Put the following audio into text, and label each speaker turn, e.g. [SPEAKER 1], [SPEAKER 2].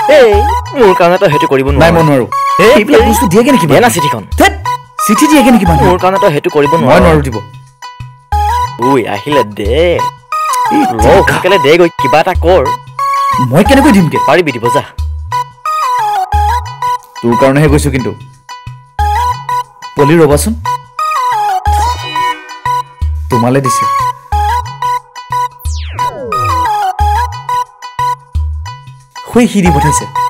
[SPEAKER 1] এই মোৰ কাৰণে তই সেইটো কৰিব
[SPEAKER 2] নাই
[SPEAKER 1] নোৱাৰ
[SPEAKER 2] মই নোৱাৰো এইবিলাক বস্তু দিয়ে নেকি
[SPEAKER 1] দে না চিঠিখন
[SPEAKER 2] চিঠি দিয়ে নেকি মানুহ
[SPEAKER 1] মোৰ কাৰণে তই সেইটো কৰিব
[SPEAKER 2] মই
[SPEAKER 1] নোৱাৰ
[SPEAKER 2] নোৱাৰো দিব
[SPEAKER 1] ঐ আহিলে দে সোনকালে দে গৈ কিবা এটা কৰ
[SPEAKER 2] মই কেনেকৈ দিমগে
[SPEAKER 1] পাৰিবি দিব যা
[SPEAKER 2] তোৰ কাৰণেহে গৈছো কিন্তু পলি ৰবাচোন তোমালে দিছে সি দি পঠাইছে